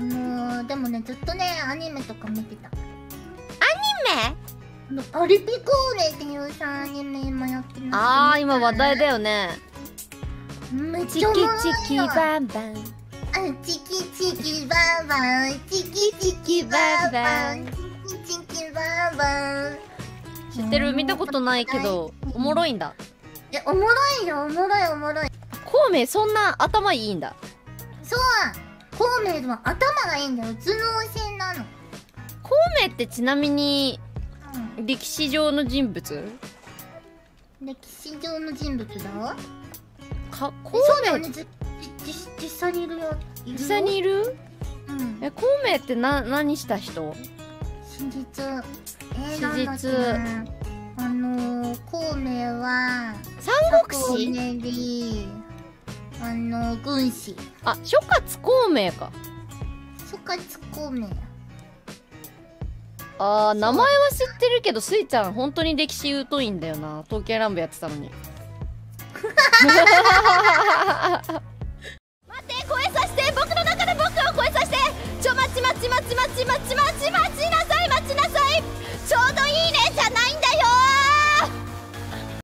でもね、ずっとね、アニメとか見てた。 アニメ？ パリピ孔明っていうさ、アニメ今やってあー、今話題だよね。 めっチキちゃおもろいチキよ。 バンバン。 チキチキバンバン、チキチキバンバン、チキチキバンバン。 知ってる？見たことないけど、おもろいんだ。 いや、おもろいよ、おもろいおもろい。 孔明そんな頭いいんだ。 そう、孔明は頭がいいんだよ。頭脳戦なの。 孔明ってちなみに、歴史上の人物？ 歴史上の人物だ。 孔そうだよ明ね。実際にいるよ。 実際にいる？ うん。 孔明って何した人？ 真実。 史なんだっけな。孔明は三国志？ ねり軍師。 あ、諸葛孔明か。 諸葛孔明。 あー、名前は知ってるけど、スイちゃん本当に歴史疎いんだよな。刀剣乱舞やってたのに。